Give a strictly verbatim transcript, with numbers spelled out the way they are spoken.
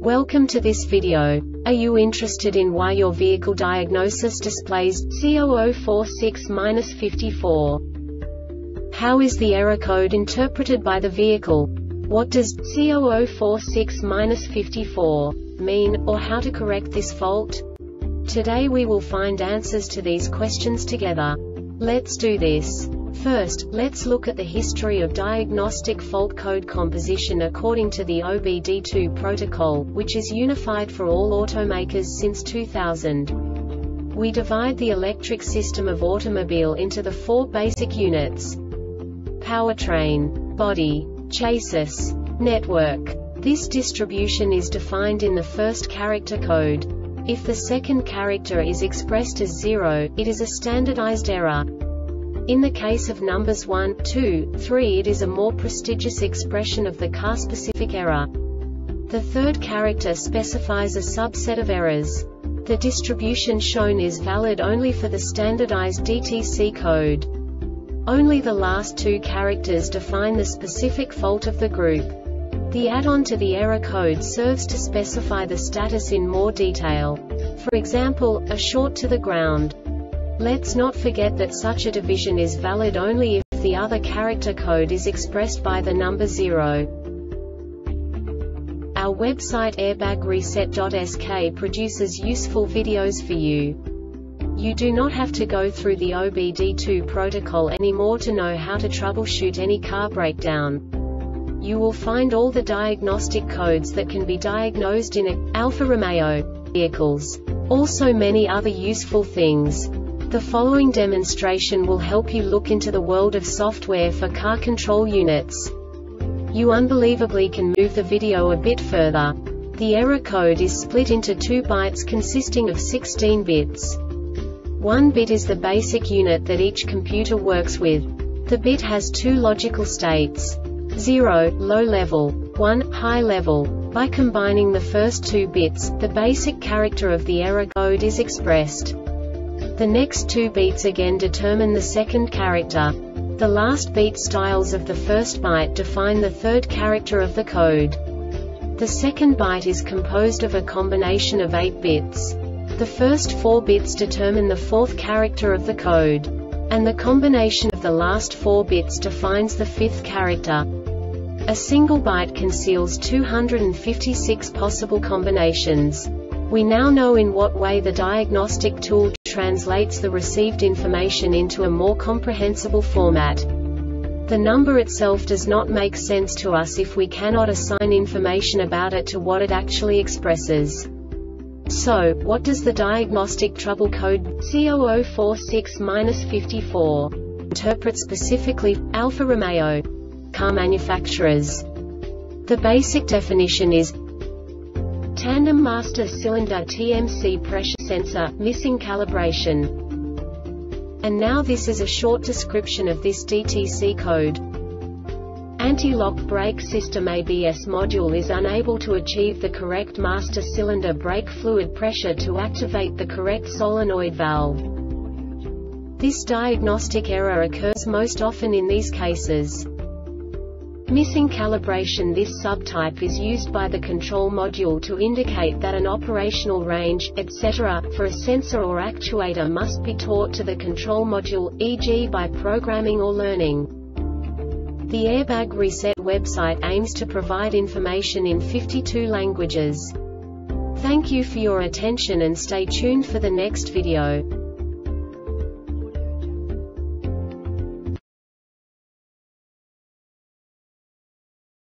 Welcome to this video. Are you interested in why your vehicle diagnosis displays C zero zero four six dash fifty-four? How is the error code interpreted by the vehicle? What does C zero zero four six dash fifty-four mean, or how to correct this fault? Today we will find answers to these questions together. Let's do this. First, let's look at the history of diagnostic fault code composition according to the O B D two protocol, which is unified for all automakers since two thousand. We divide the electric system of automobile into the four basic units: powertrain, body, chassis, network. This distribution is defined in the first character code. If the second character is expressed as zero, it is a standardized error. In the case of numbers one, two, three, it is a more prestigious expression of the car-specific error. The third character specifies a subset of errors. The distribution shown is valid only for the standardized D T C code. Only the last two characters define the specific fault of the group. The add-on to the error code serves to specify the status in more detail. For example, a short to the ground. Let's not forget that such a division is valid only if the other character code is expressed by the number zero. Our website airbag reset dot S K produces useful videos for you. You do not have to go through the O B D two protocol anymore to know how to troubleshoot any car breakdown. You will find all the diagnostic codes that can be diagnosed in Alfa Romeo vehicles. Also many other useful things. The following demonstration will help you look into the world of software for car control units. You unbelievably can move the video a bit further. The error code is split into two bytes consisting of sixteen bits. One bit is the basic unit that each computer works with. The bit has two logical states: zero, low level, one, high level. By combining the first two bits, the basic character of the error code is expressed. The next two beats again determine the second character. The last beat styles of the first byte define the third character of the code. The second byte is composed of a combination of eight bits. The first four bits determine the fourth character of the code. And the combination of the last four bits defines the fifth character. A single byte conceals two hundred fifty-six possible combinations. We now know in what way the diagnostic tool translates the received information into a more comprehensible format. The number itself does not make sense to us if we cannot assign information about it to what it actually expresses. So, what does the diagnostic trouble code C zero zero four six dash fifty-four interpret specifically for Alfa Romeo car manufacturers? The basic definition is tandem master cylinder T M C pressure sensor, missing calibration. And now this is a short description of this D T C code. Anti-lock brake system A B S module is unable to achieve the correct master cylinder brake fluid pressure to activate the correct solenoid valve. This diagnostic error occurs most often in these cases. Missing calibration. This subtype is used by the control module to indicate that an operational range, et cetera, for a sensor or actuator must be taught to the control module, for example by programming or learning. The Airbag Reset website aims to provide information in fifty-two languages. Thank you for your attention and stay tuned for the next video.